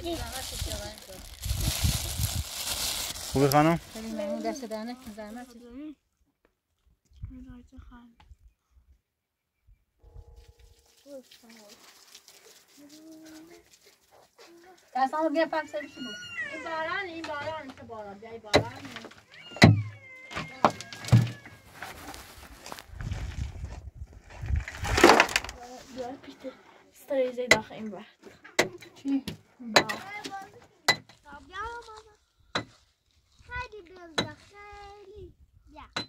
خوبی خانم؟ خیلی ممنون دست دهنه که زحمت کشیدی. دستامو بیا پاک سرش بود. این باران چه باران بیای باران. بیار پیش استریزه داخل این وقت. چی؟ با. بیا ماما. خیلی بیا خیلی. بیا.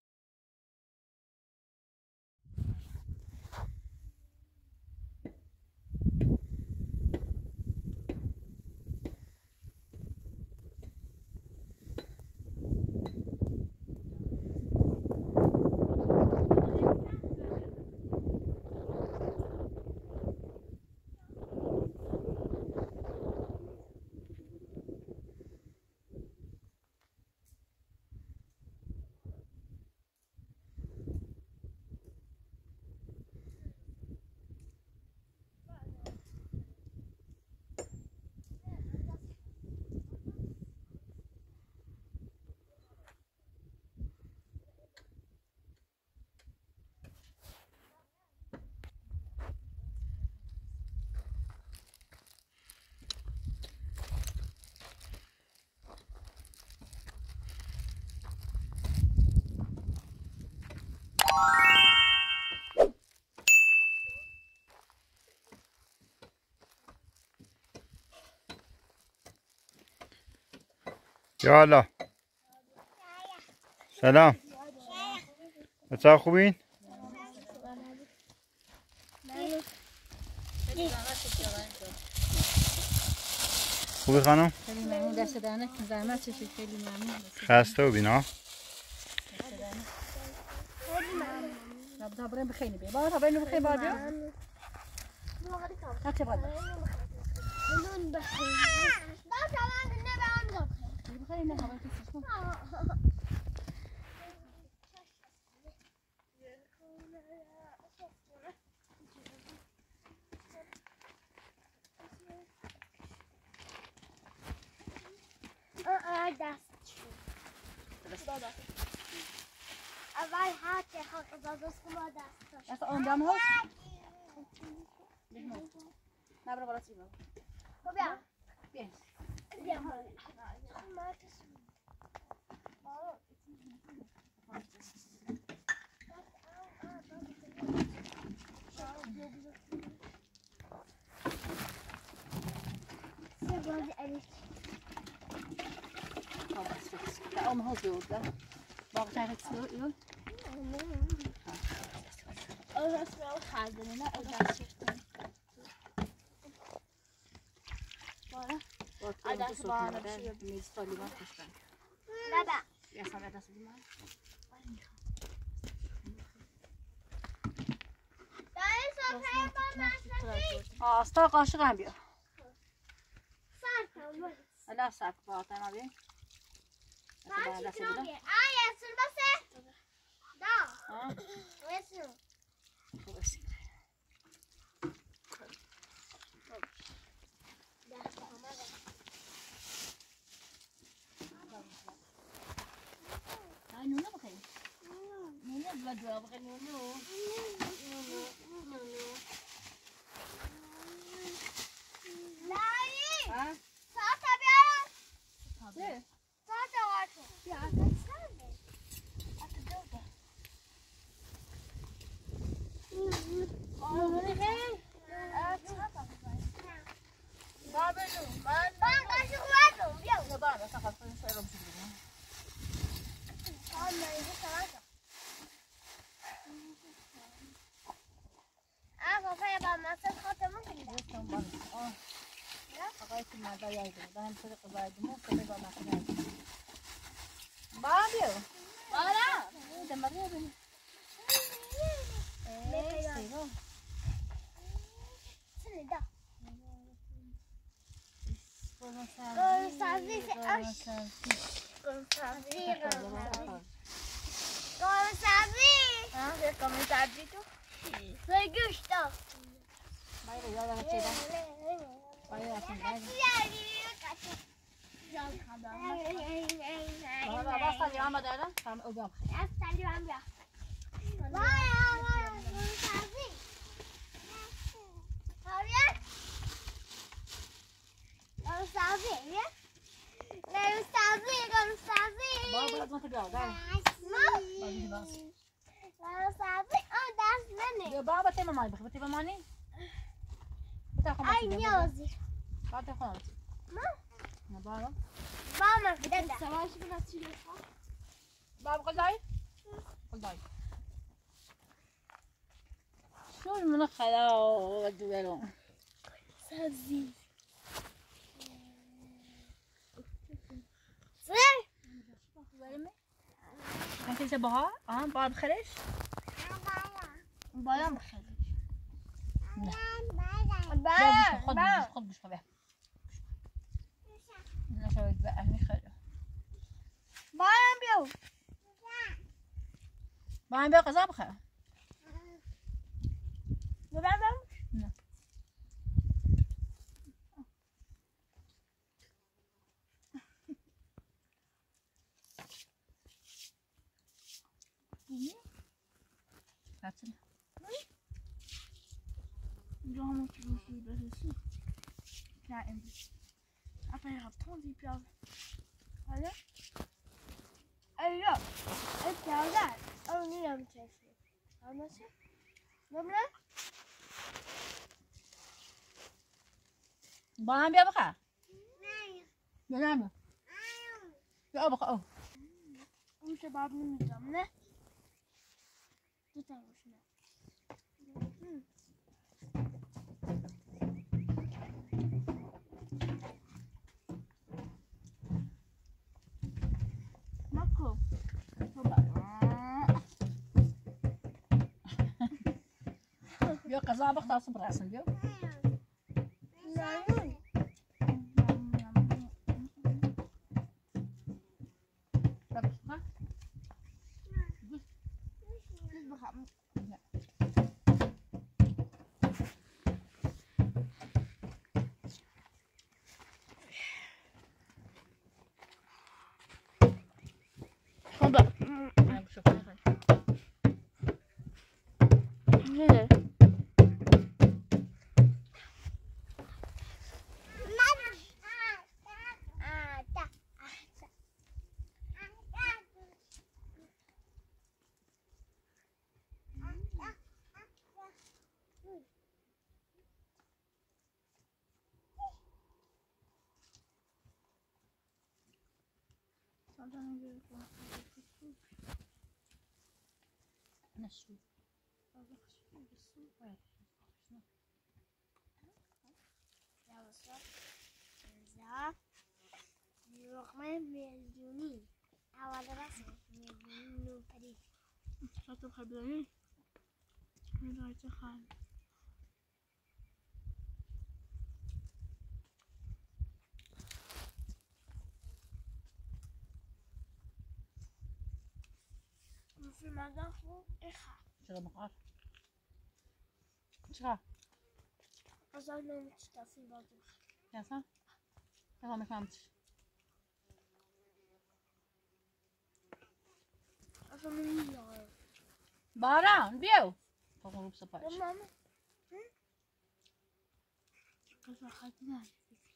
یا الله سلام بچه خوبین؟ خوبی خانم؟ خیلی ممنون دست دهنه که زحمت کشیدی. خیلی ممنون. خسته و بینا؟ تا بریم بخیلی بیا. بابا تا بریم بخیلی بابا بیا. تا چه باید نون بخیر. نه تمام نه به آن بخیلی نه هوا کسیش کن. اول هات خاک دادوس ما دست. دست آن دم هست. نه برو بالا سی برو. بیا. بیا. بیا. Ja, allemaal goed, hè? Mag ik eigenlijk stil, joh? Oh, dat is wel gaaf, hè? Oh, dat is echt. Ah, dat is waar, dat zie je meestal niet wat gestaan. Baba. Ja, zal dat doen maar. Daar is al helemaal Ah, sta قاشق هم بیا. سر لا صعب باطن ما بیا. Sanki kilo bir. Ay sürmese. Da. Nasıl? Ay nuna bakayım. Nuna dua bakayım nuna. Lali. Ha? Saat abi. Tabii. Saat var. Ya sen de. Ben kaşık verdim. Yok. Ne bana sakal koyun sayalım şimdi. Anlayıcı sana. kafaya banmazsan kafamı kırdı. Tamam bana. Fakay kimada yaydı. Ben sırı kızaydım. O sırı bana kızaydı. Bana diyor. Bana. Demarıyor beni. Sero. Seni de. Consavi. Consavi. Consavi tu. Sai gusto. Vai, vai, vai, vai. Vai, vai, vai. بابا سالی آماده الان هم او بیام بابا از ما تو بیام بیا بابا تیم مای بخواه تیم مانی بتاخم بابا خونم نه بابا بابا قلدای قلدای شو من خلا دوالو سبزی هنگی چه باها بار بخریش بایم بخیر خود بشو بیا نشوید به اهمی خیلی بایم بیو بایم بیا قضا بخیر ببرم نه That's it. Genre mon petit bouffe de dessus. Ja, en après il y a 30 piastres. Allez. Allez là. Et puis regarde. On est un petit peu. Ah monsieur. Même là. باهم بیا بخیر بیا نمیم بیا بخیر او اون شباب نمیدم نه دو تا روشنه ماکو بیا قضا بخیر صبر رسن بیا نه نشوي لقمه میلیونی اول راست میلیونی نو پری شاتو خبرني من رايت خان في مدخل إخا شغل مقار شغل أظن متشتفين برضو ياسا يلا ما فهمتش أظن مين باران بيو غروب صباح ماما كيف أخذنا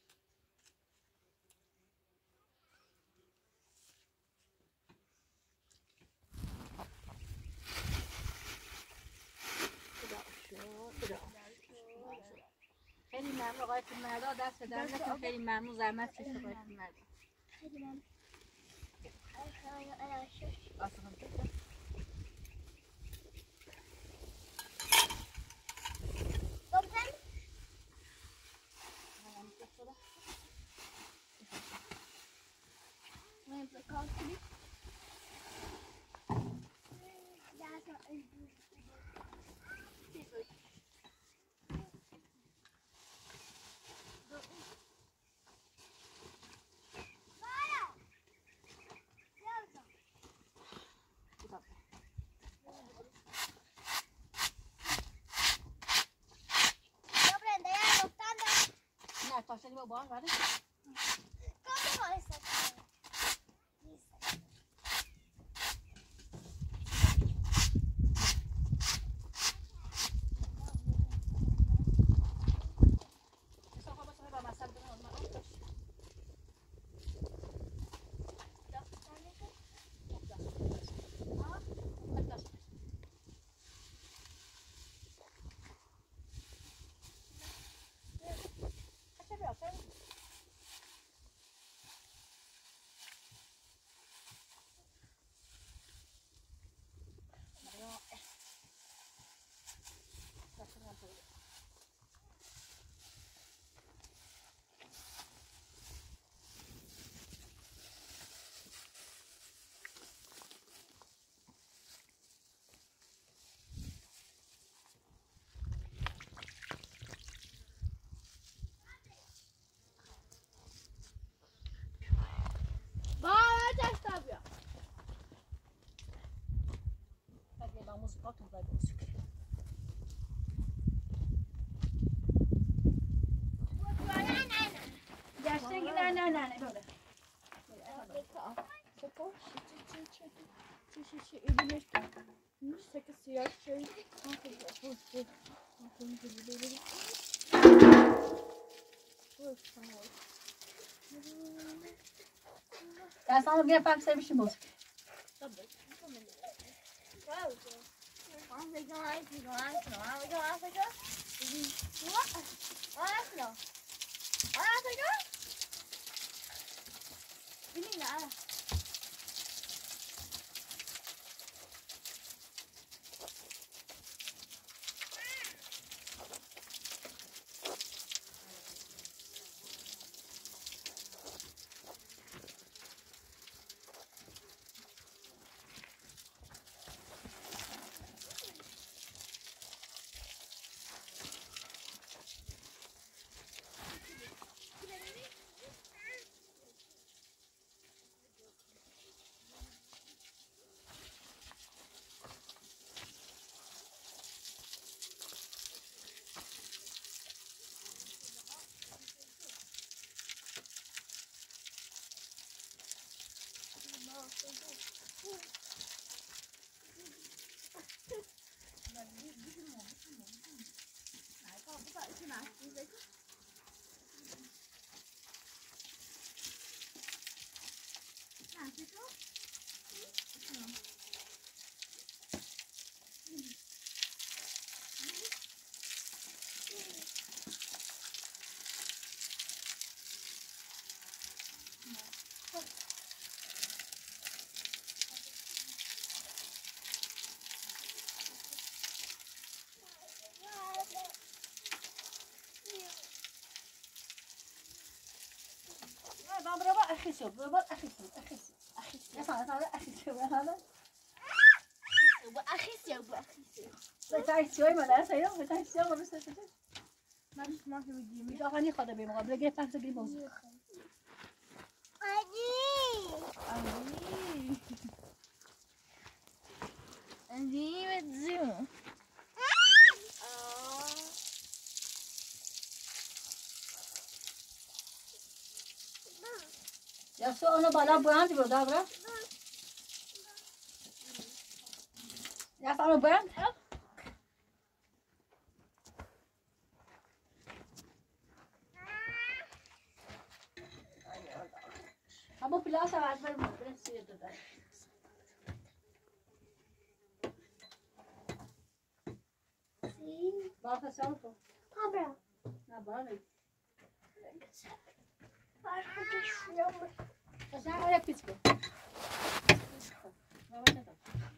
خیلی ممنون آقای مردا دست در نکن خیلی ممنون زحمت کشید آقای مردا خیلی ممنون تاشتنی با بار ولی کام خاطر باید بسک. گشتگی نه دوره. Ya sana bir yapak sevmişim bozuk. أخيسو بربط أخيسو يا صاحبي أخيسو هذا وأخيسي بتاعي شوي ما لا سيرو بتاعي شوي ما بس تجي ما في ودي مش أغاني خذ بمقابلة جاي فاكس جاي بوز أني متزوم يا سو أنا بالا براند بودا برا يا فانو براند أبو بلاسة بعد ما بنسير ده بارك سالفه Abra. لا بارك Farklı düşüyor. بس أنا ولا بيتكو ما بنتظر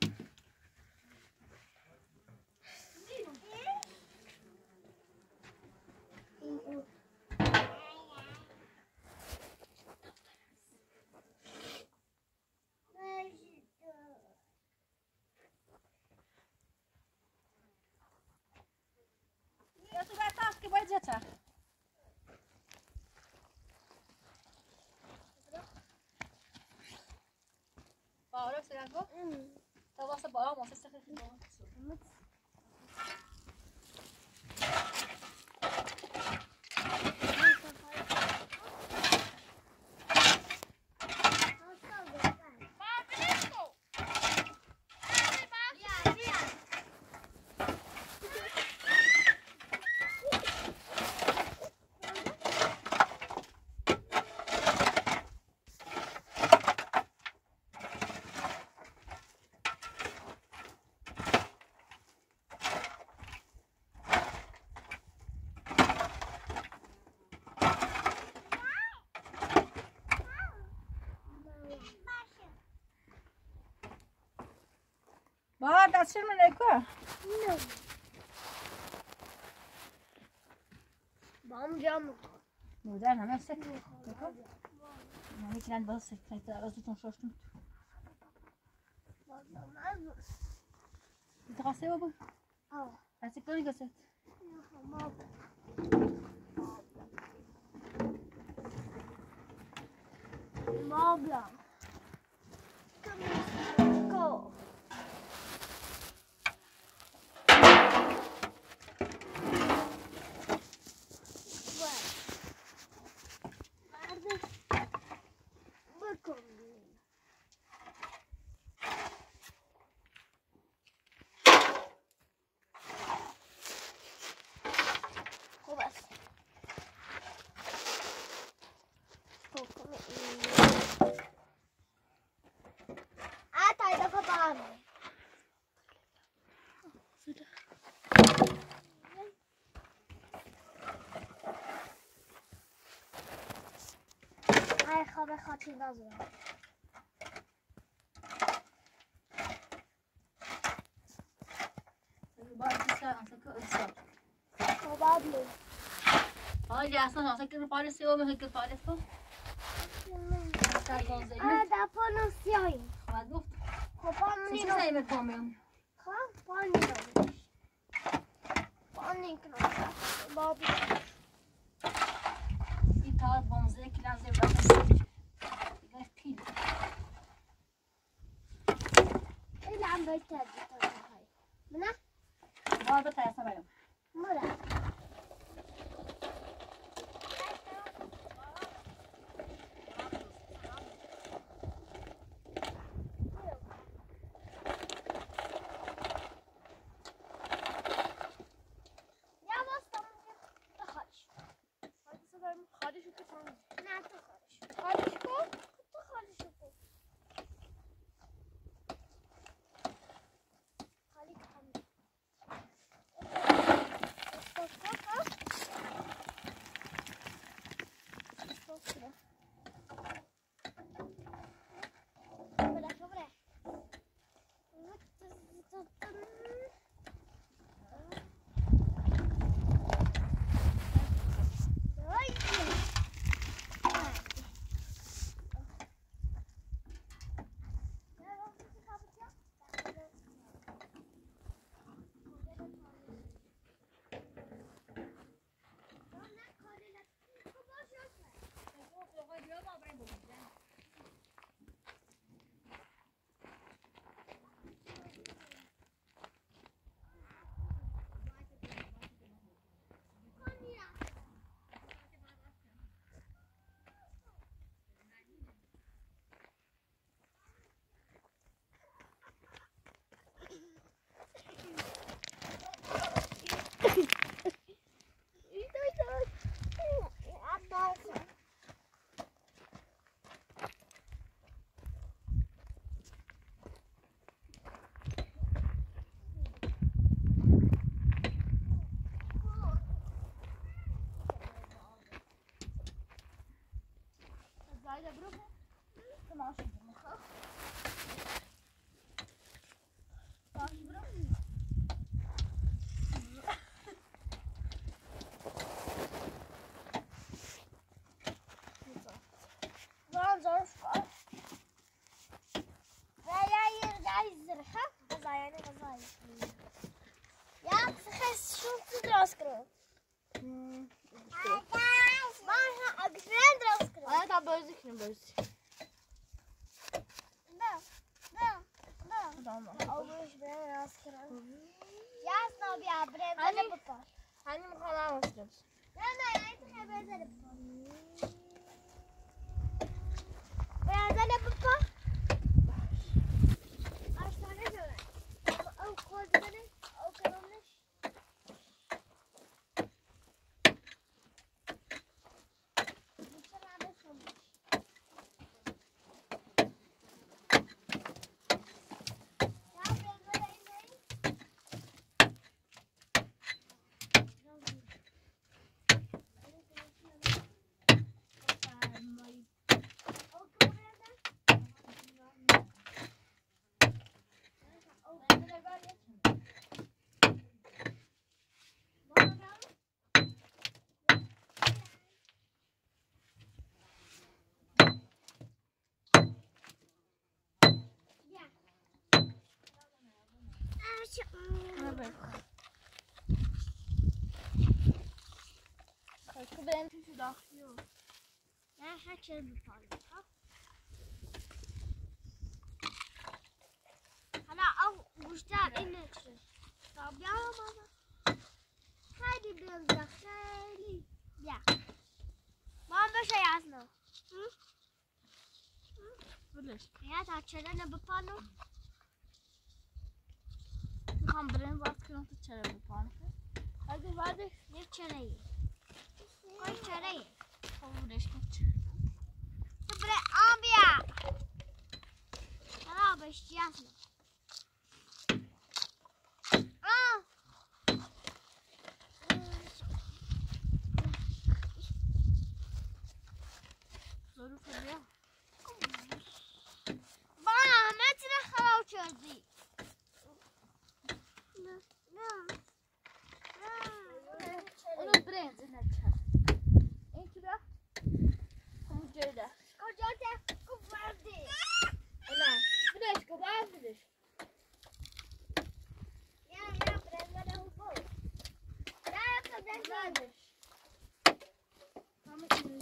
يا تو بعد تاسك باید جتا باورك سيرانكو تو واسه بالا واسه سخت با دستشون من نکن Bam cam. بودن همه سک نکن یعنی کنن باز سک کنید در ازتون شاشتون تقاسه بابا هستی کنی گست Abla. Go. تا دفعه با هم ای خواب خاطی نازم Probably. Da până sioi. چه می‌کنی؟ حالا او گوشتر اینه چه؟ تا بیام ماما خیلی بیام خیلی بیا ماما بشه یاسنا بلش یا تا چرا نبپانو میخوام بریم وقت کنم تو چرا بپانو اگه بعدش یک چرایی کاش چرایی خب بلش کن jasno. A! ظروف بیا. بابا همه چی رو خراب کردی. نه نه اونو برنج نکن. این کی بیا؟ کجا کجا دست بردی؟ نه بدش کو بدش. یا برنج رو بود. نه کجا بدش. همه چی.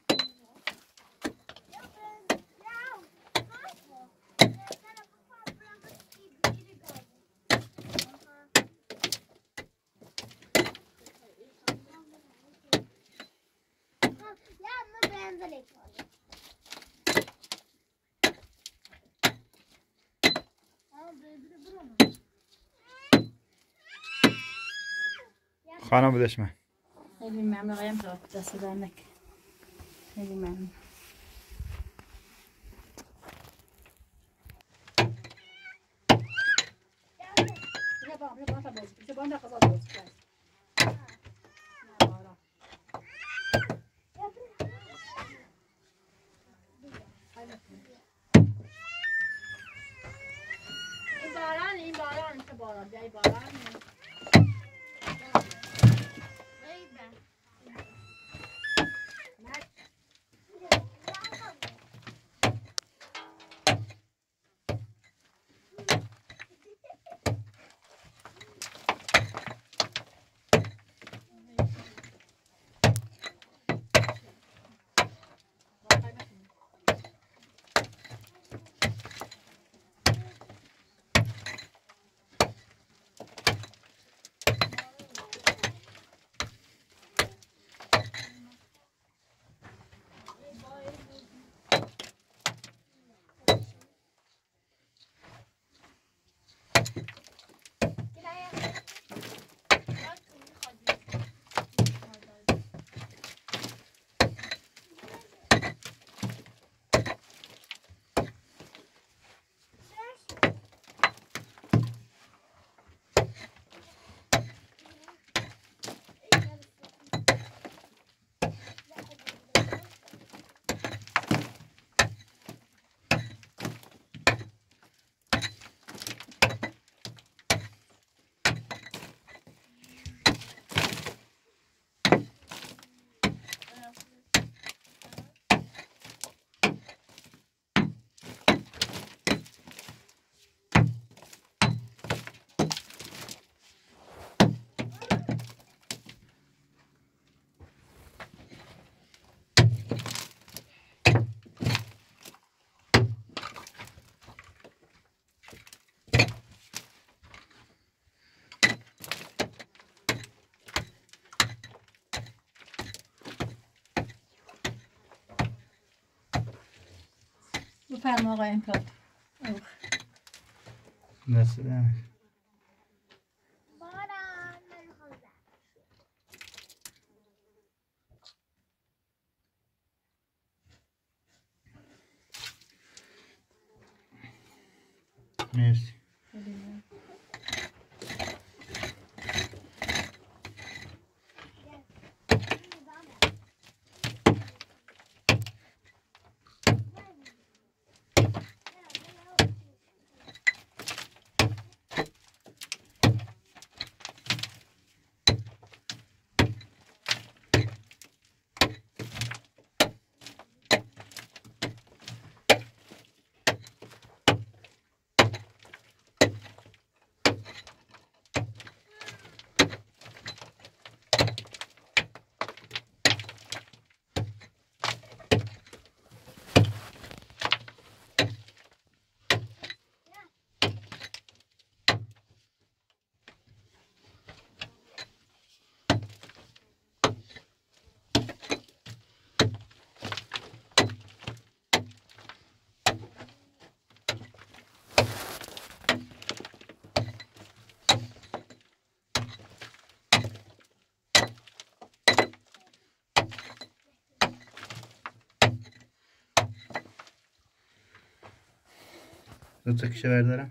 خانم بدش من. خیلی ممنون آقایم تا دست در نکن. خیلی ممنون. این باران چه باران جای باران بفرما آقایم تا دست در نکن. باران نمیخوام زن. مرسی. دو تا کشه بردارم.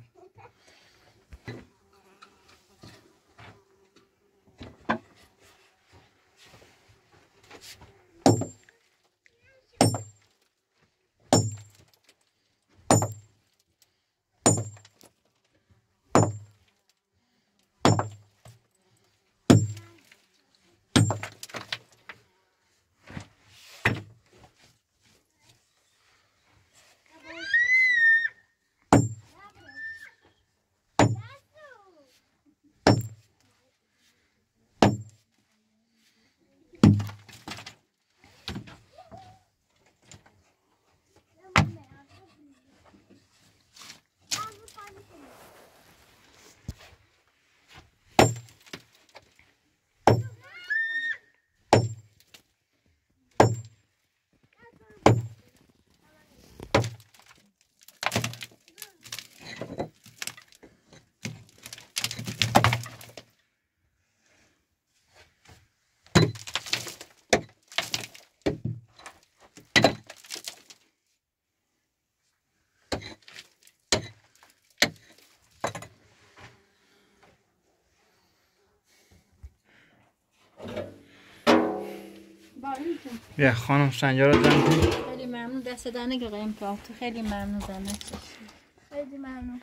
بیا خانم سنجا رو زن کن. خیلی ممنون دست دانه که قیم که تو خیلی ممنون زنه خیلی ممنون.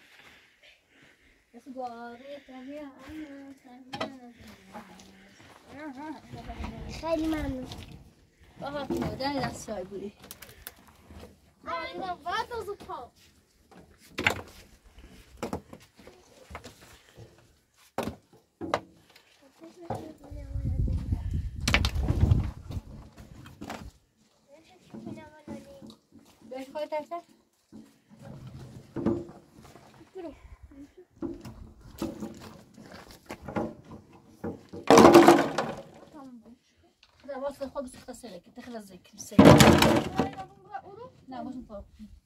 خیلی ممنون. آها مادر دست سای بودی Wat als het valt. بهش خواهی ترسه؟ لا واسه خبز خسرك تخلصك لا مش فوق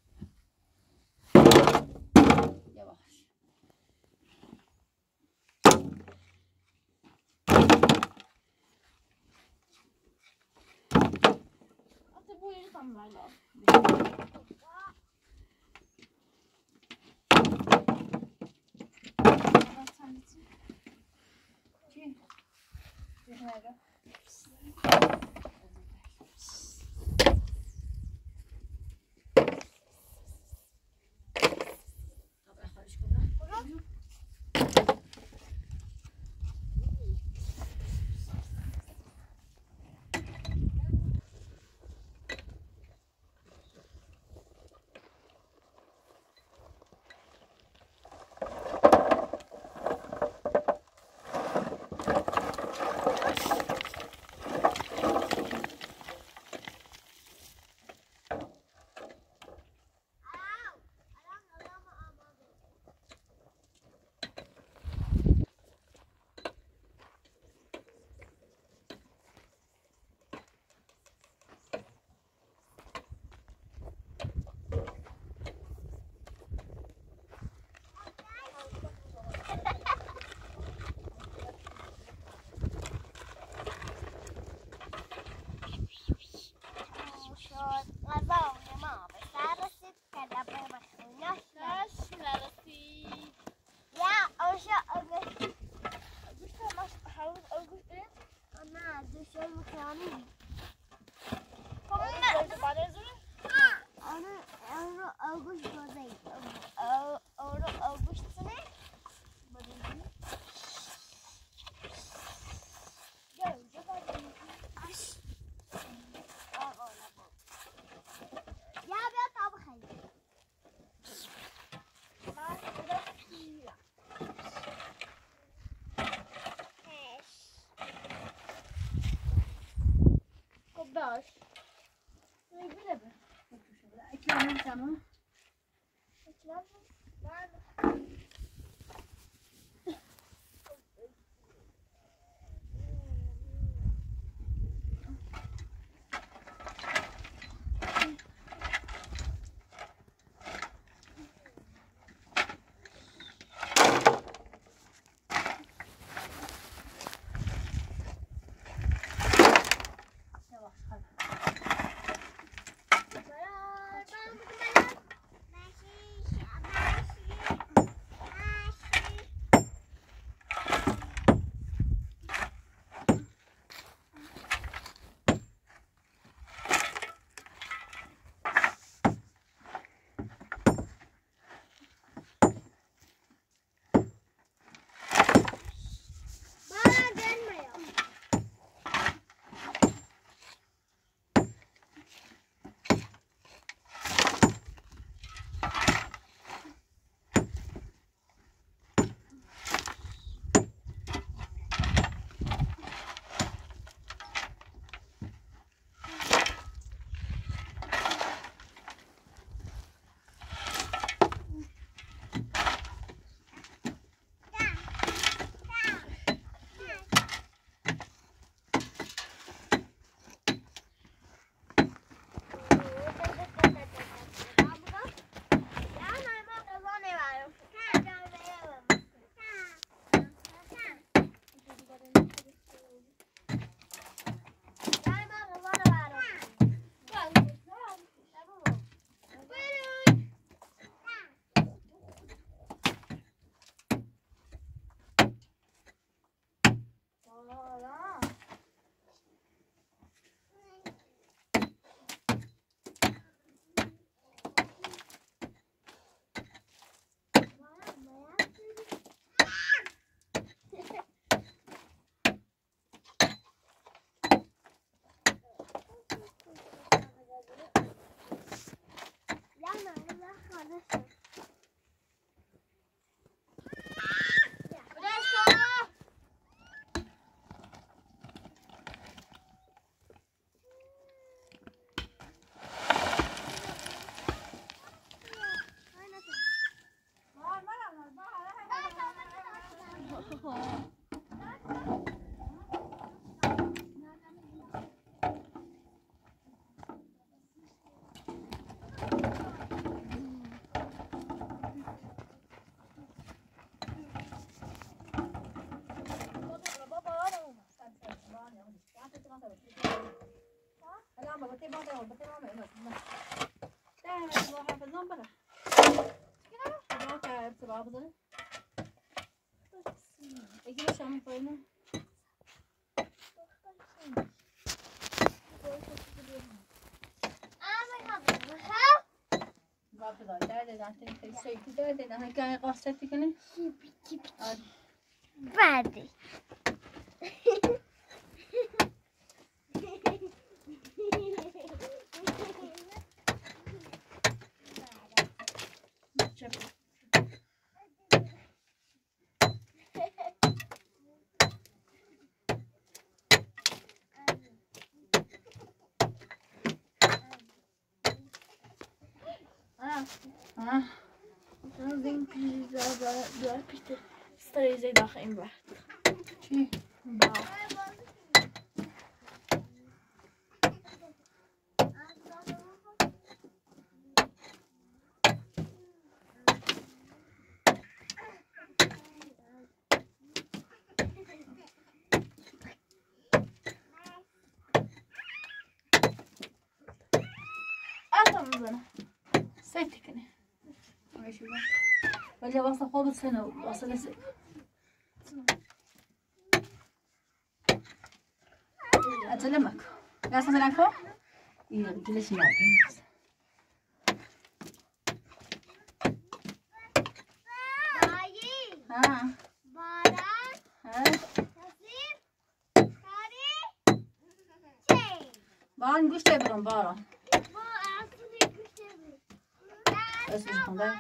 يواش Ateboeien kan mij wel. Wat zijn het? باش بله اکرامم تمام بعدی این پیزا داره پیشت استریزه داخل این وقت چی؟ با اصلا میزنه سيتي كني ماشي ولا وصل خوض سنة وصل لسه أتلمك لا سمعك جلس معي ها باران گوشت برام باران اسمش خونده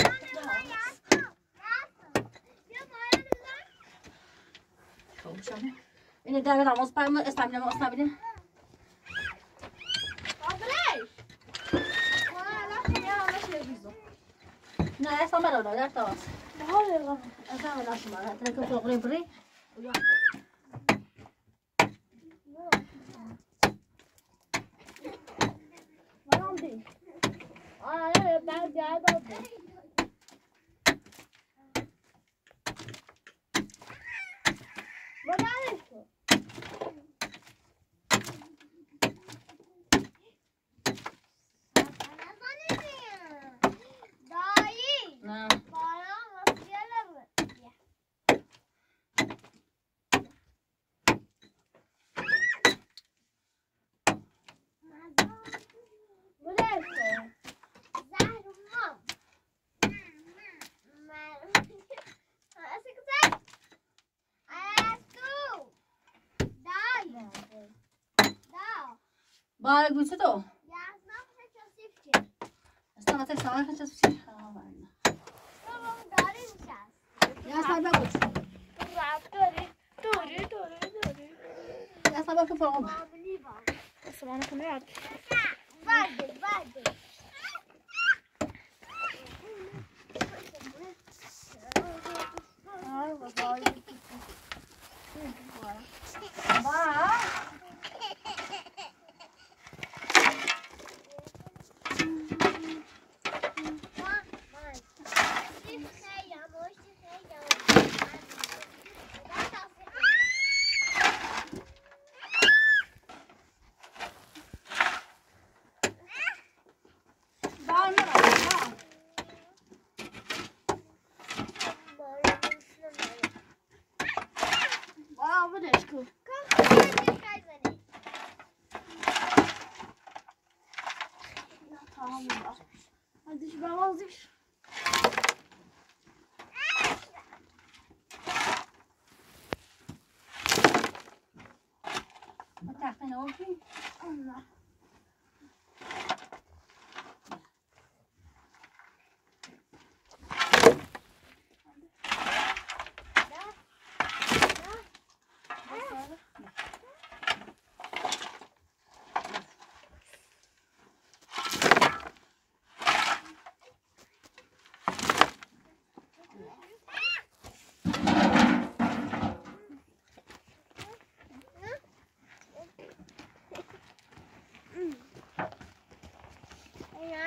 خب شما اینه در رمز پایم اسم نمی اسم نبینیم نه اسم مرا در تاس بحاول اسم مرا شما ترکم تو قریب بری بعد قاعد بارا گوشت تو استنا ته سوال کنم چی یا سال بگوش یا سال بگو فرام اسمعنا كمان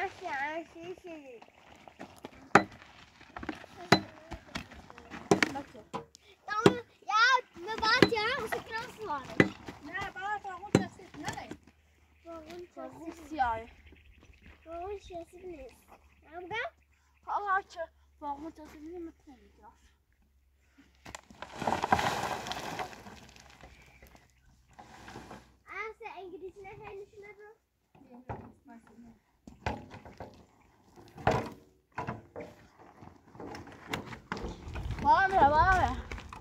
نه بابا باغون کسی نه باغون سیاهه. هرچه باغون تصویر میتونی انگلیسی خیلی شده رو بابا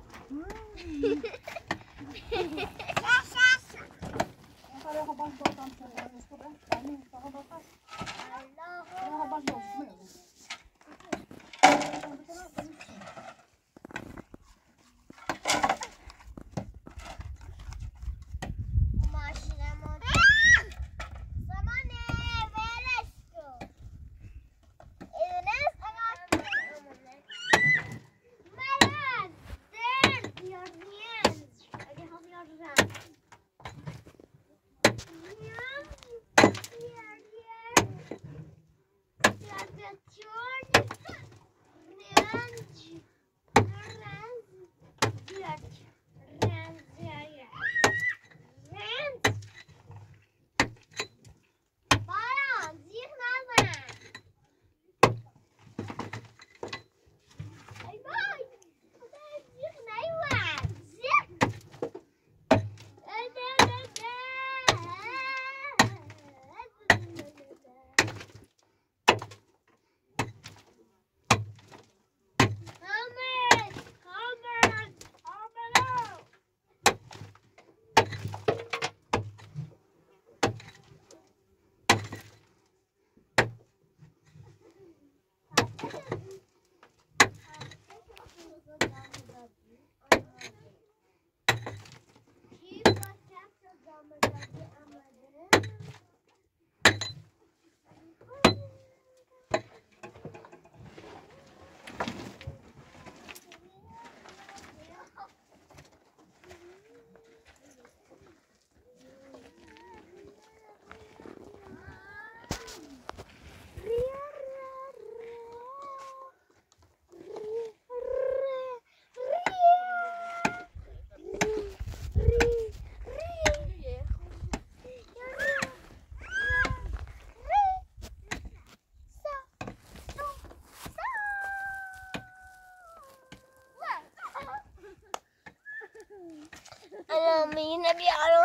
Mina بیارو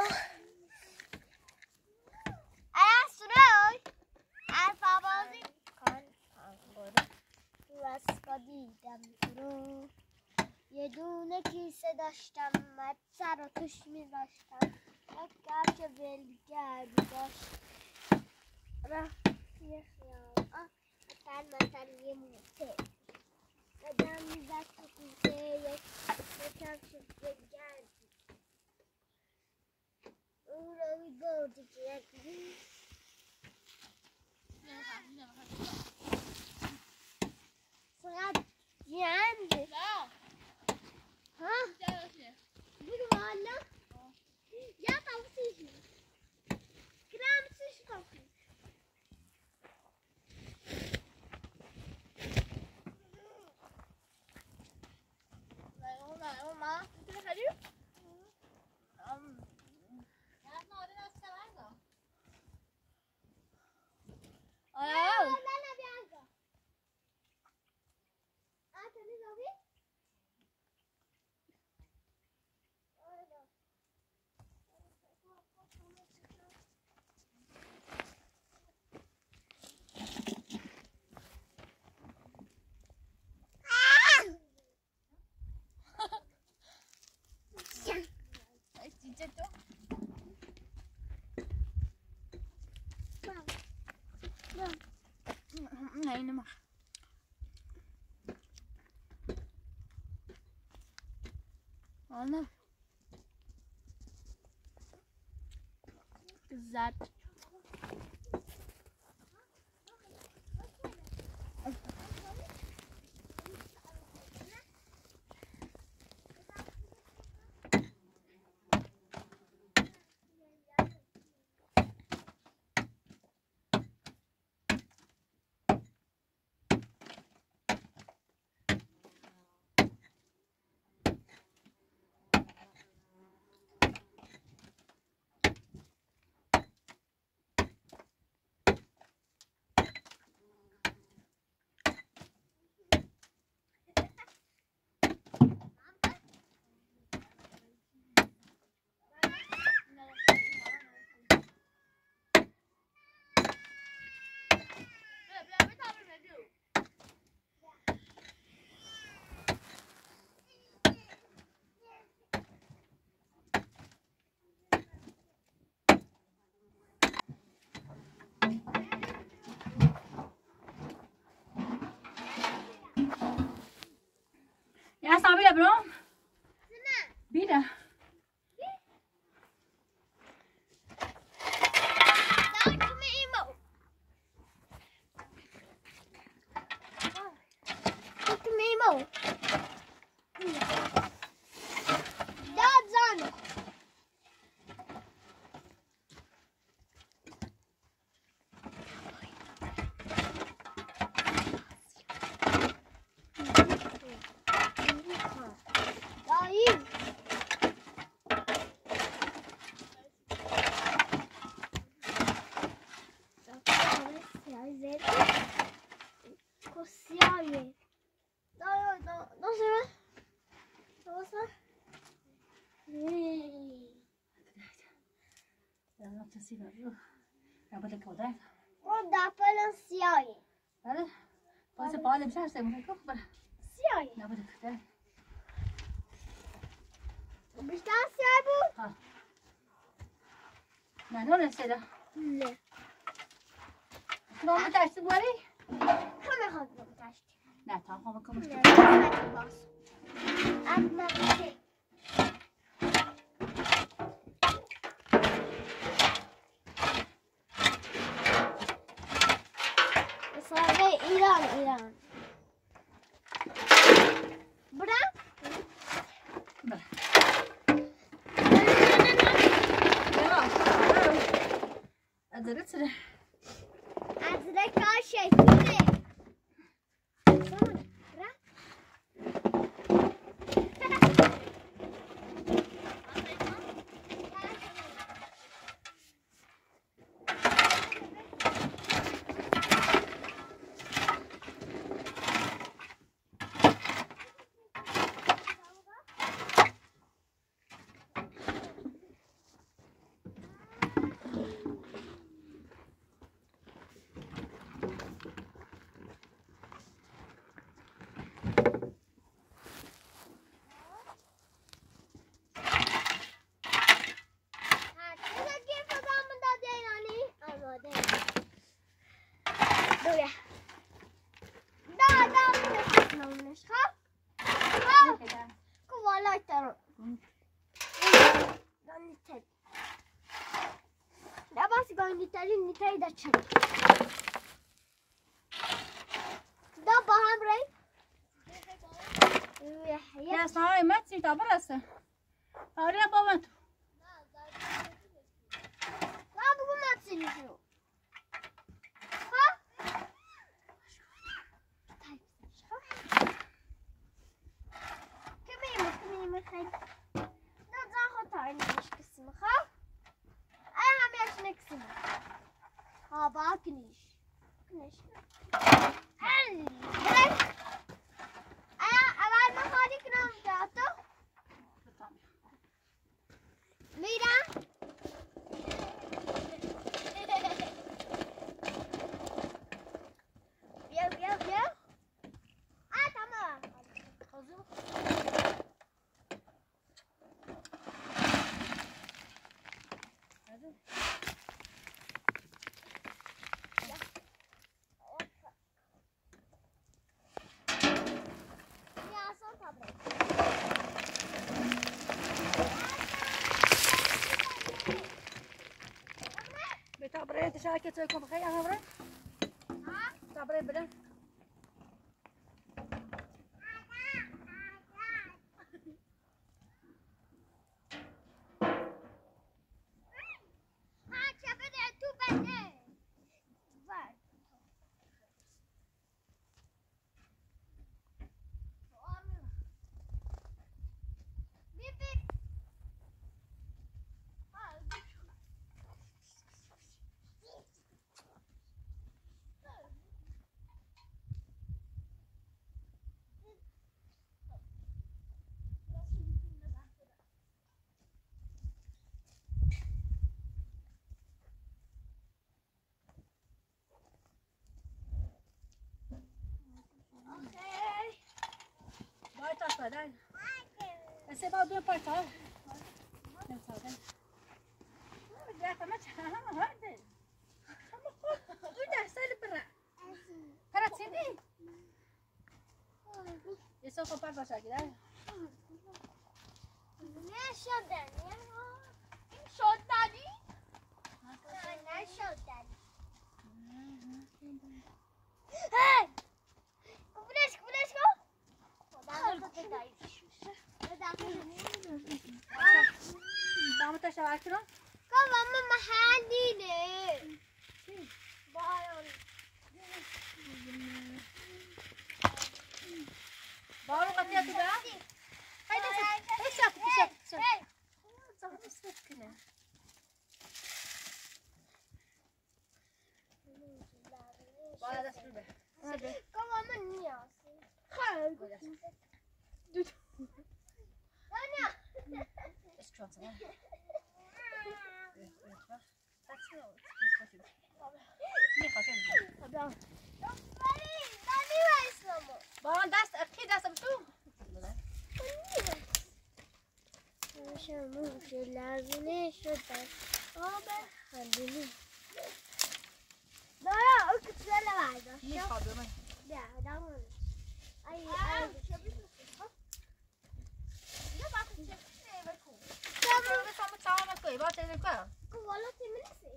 سروی الفا بازی کن رسکا دیدم رو یه دونه کیسه داشتم مد سر و توش میذاشتم اگر که ولگردی داشت رفت یه خیال مثل یه موته بدم میزد تو کیسه یکم شد ولگردی Let me go to get these. So I jammed it. Huh? Look at my Yeah, I'm fishing. Can I have a fish coffee? Nee, niet meer. Oh, nee. Zat. Go! Dad's on! Dayı. Cosciare. Nossa. يلا تسيبها يا بدك كوداك Roda balanceare. هذا بس بالي مش عارفه ممكن كبر Ciare. يا بدك كده Balanceare bu. ها ما نور السيده Ne. ما بتعرف تبوري Hemen hazırım taştı. لا تعال هو كم Ne. Hadi bas. Atma bir şey. Mesela İran. Bırak. أدرت له Azrek şey. Sonra bırak. Nitay da çek. Da baham rey. يا صاحبي ما تسي تعبرسه أورينا بابنتو La bugün maçını. Ha? Kımıyım kay. Da daha tarihmiş kısmı ha? Ay hem yaşına kısmı. Ha bak güneş. Güneş. Ay, bırak. Ay, aval mı hadi kınam jato? Mira. Bien. Ah, tamam. Hazır. Ya son tablet. بتعبري تشاركي تكون بخير أنا برا تعبري بلا Ha çabuk tu bende. Var. Bip. Ha. باي تصدق بس بعد دون بارتال نتصدق لا تمشي ها هذا وده سال برا برا تسيدي يسوق بارتال شاكي Ne şodan ya? Şodani? Ne şodan? Hey! Kubuleş ko? اکنون بابا محلیه بایان بارو قطعه تو ده هیده شد زهر سفت کنه باید دست رو به بابا من نیازی خیلی It's trotting out. باران دست اکی دست بشو لازمه شد آب خندونی دارا او کتله برداشت میخواد من بیا دامون ای رو بسام چاهم کوی با چه نکو والا تیمیسی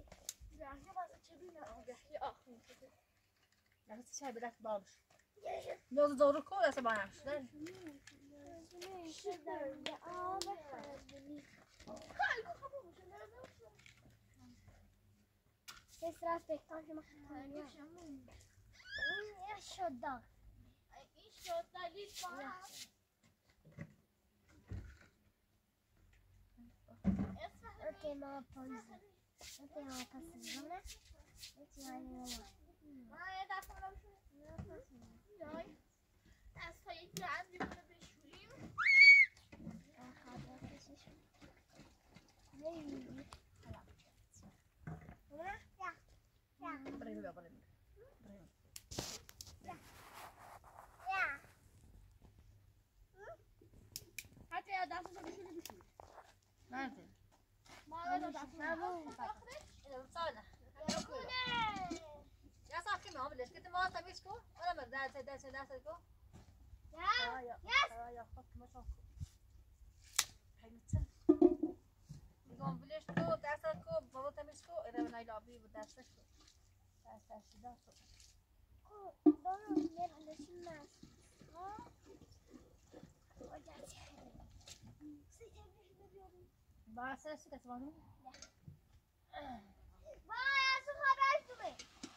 دست چای بدست بابش نیاز دارو کو دست بانش آب خندونی کس را بکتان که ما خیلی این شد اوکی ما پاییزه اوکی ما پسیزونه اوکی ما nerede ya sakin mi abi leşketi ma tamiz ko ona mı derse ko ya bak ma çok hayırlısı میگم بلش کو درس کو بابا تمیز کو اینا نای لابی و درس کو درس شده دارم نرهلشون نست با سرش کس وانو وای از تو خبر شده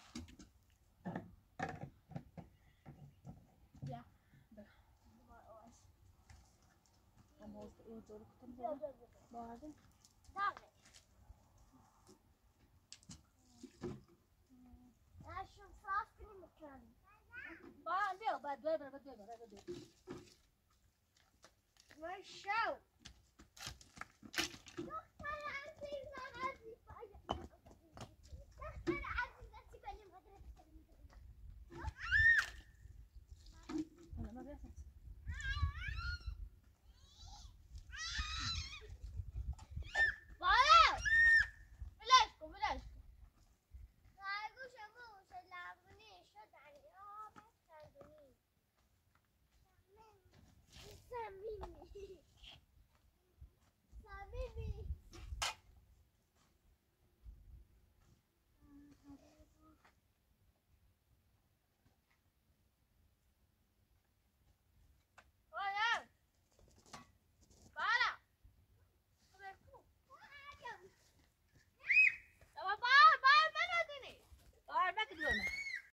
یا هم باز او دور کتم باردم داغه اشون صاف کنیم بکنیم با بیا بعد دو وای شو